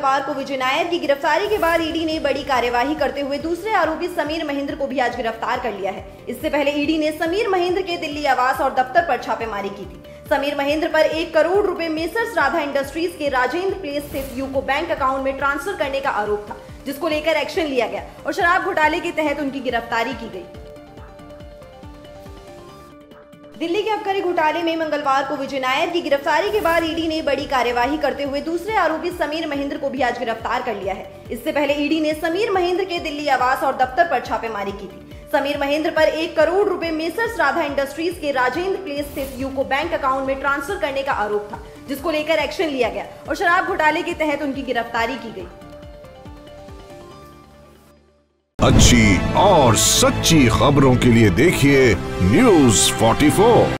मंगलवार को विजय नायर की गिरफ्तारी के बाद ईडी ने बड़ी कार्यवाही करते हुए दूसरे आरोपी समीर महेंद्र को भी आज गिरफ्तार कर लिया है। इससे पहले ईडी ने समीर महेंद्र के दिल्ली आवास और दफ्तर पर छापेमारी की थी। समीर महेंद्र पर 1 करोड़ रुपए मेसर्स राधा इंडस्ट्रीज के राजेंद्र प्लेस स्थित यूको बैंक अकाउंट में ट्रांसफर करने का आरोप था, जिसको लेकर एक्शन लिया गया और शराब घोटाले के तहत उनकी गिरफ्तारी की गई। दिल्ली के आबकारी घोटाले में मंगलवार को विजय नायर की गिरफ्तारी के बाद ईडी ने बड़ी कार्यवाही करते हुए दूसरे आरोपी समीर महेंद्र को भी आज गिरफ्तार कर लिया है। इससे पहले ईडी ने समीर महेंद्र के दिल्ली आवास और दफ्तर पर छापेमारी की थी। समीर महेंद्र पर 1 करोड़ रुपए मेसर्स राधा इंडस्ट्रीज के राजेंद्र प्लेस स्थित यूको बैंक अकाउंट में ट्रांसफर करने का आरोप था, जिसको लेकर एक्शन लिया गया और शराब घोटाले के तहत उनकी गिरफ्तारी की गई। अच्छी और सच्ची खबरों के लिए देखिए News 44।